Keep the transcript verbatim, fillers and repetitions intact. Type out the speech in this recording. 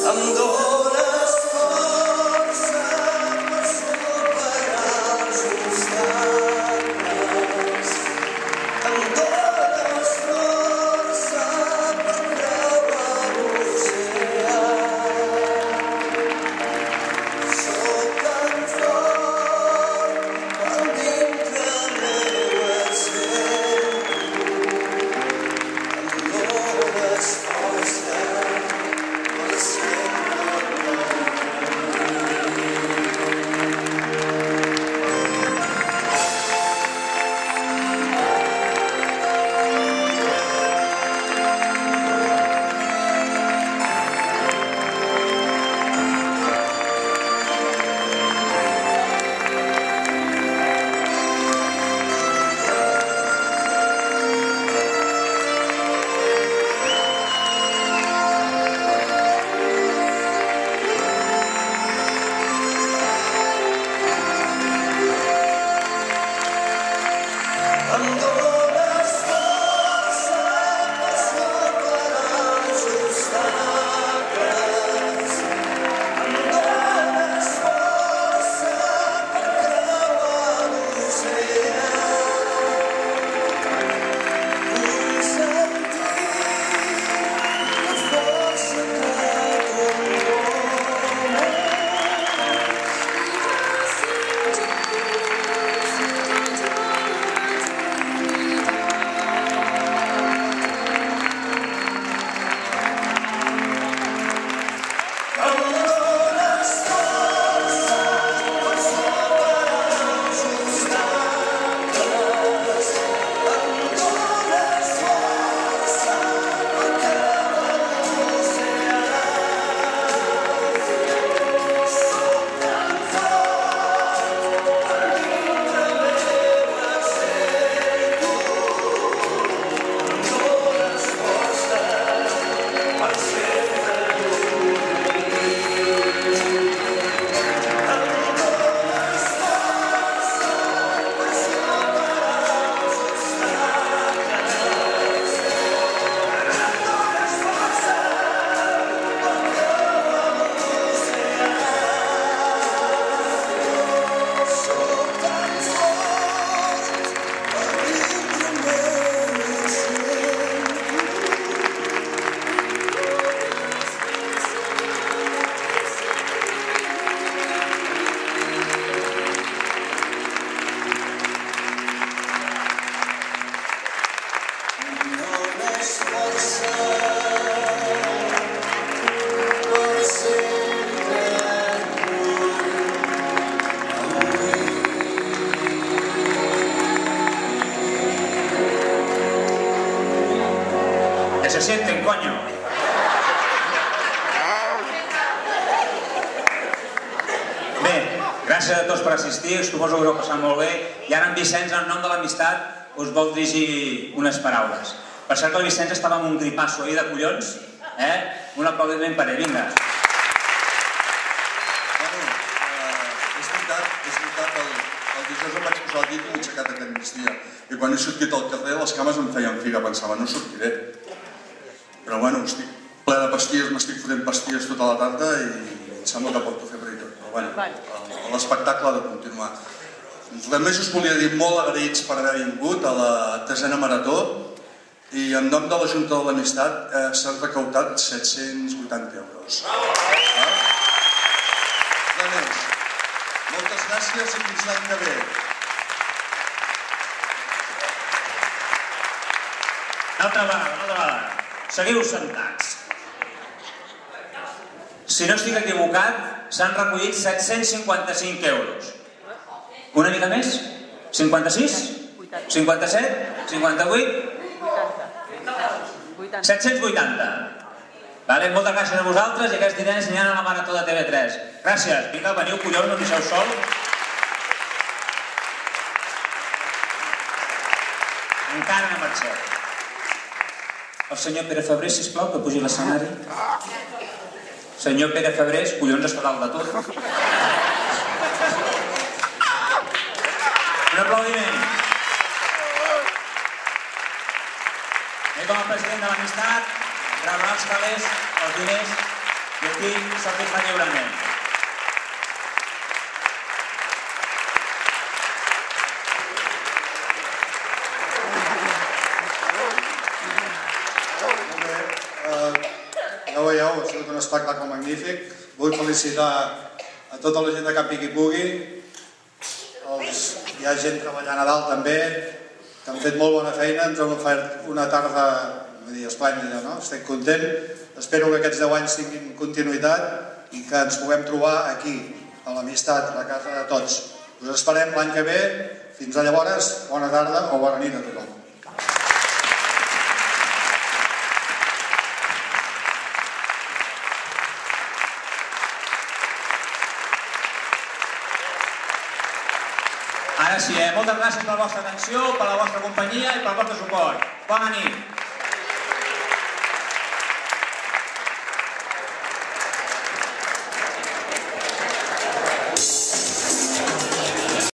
se sienten, coño. Bé, gràcies a tots per assistir, suposo que us heu passat molt bé. I ara en Vicenç, en nom de l'amistat, us vol dirigir unes paraules. Per cert que el Vicenç estava amb un gripasso ahir de collons, eh? Un aplaudiment per ell, vinga. És veritat, és veritat, el dijous em vaig posar el llit i m'he aixecat aquest migdia. I quan he sortit al carrer les cames em feien figa, pensava, no sortiré. Però bueno, estic ple de pastilles, m'estic fotent pastilles tota la tarda i em sembla que porto febre i tot. Però bueno, l'espectacle ha de continuar. Només us volia dir molt agraïts per haver vingut a la desena marató i en nom de la Junta de l'Amistat s'han recautat set-cents vuitanta euros. Moltes gràcies i fins l'any que ve. Una altra vegada, una altra vegada. Seguiu sentats. Si no estic equivocat, s'han recollit set-cents cinquanta-cinc euros. Una mica més? cinquanta-sis? cinquanta-set? cinquanta-vuit? set-cents vuitanta. Moltes gràcies a vosaltres i aquests diners aniran a la Marató de T V tres. Gràcies. Vinga, veniu, collons, no em deixeu sol. Encara no marxeu. El senyor Pere Febrés, sisplau, que pugi a l'escenari. Senyor Pere Febrés, collons, està dalt de tot. Un aplaudiment. I com a president de l'Amistat, rebrà els calés, els diners I aquí se'l fa lliurement. Ja ho veieu, ha sigut un espectacle magnífic. Vull felicitar a tota la gent de Campi Qui Pugui. Hi ha gent treballant a dalt també, que han fet molt bona feina, ens han ofert una tarda esplèndida, no? Estic content. Espero que aquests deu anys tinguin continuïtat i que ens puguem trobar aquí, a l'Amistat, a la casa de tots. Us esperem l'any que ve. Fins a llavors, bona tarda o bona nit a tothom. Ara sí, eh? Moltes gràcies per la vostra atenció, per la vostra companyia i pel vostre suport. Bona nit.